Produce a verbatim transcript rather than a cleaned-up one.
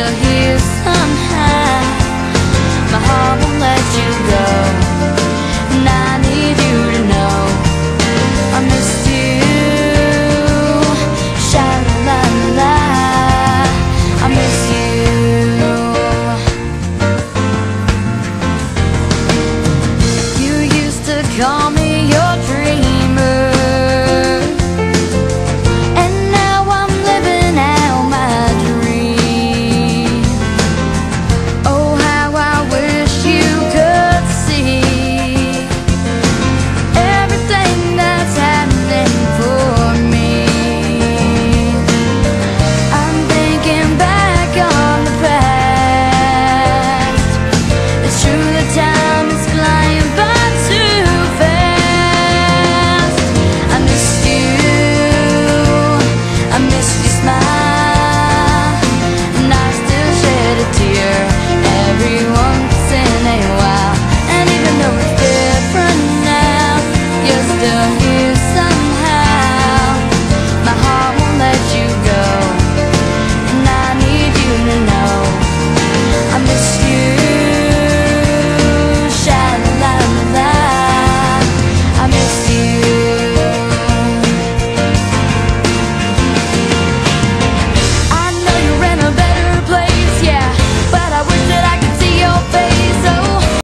still here somehow. My heart won't let you go, and I need you to know I missed you. Sha-la-la-la, I miss you. You used to call me your dreamer, and now I'm living out my dream. Oh, how I wish you could see everything that's happening for me. I'm thinking back on the past. It's true that time is flying by too fast. I missed you, I missed your smile, and I still shed a tear every once in a while. And even though it's different now, you're still here.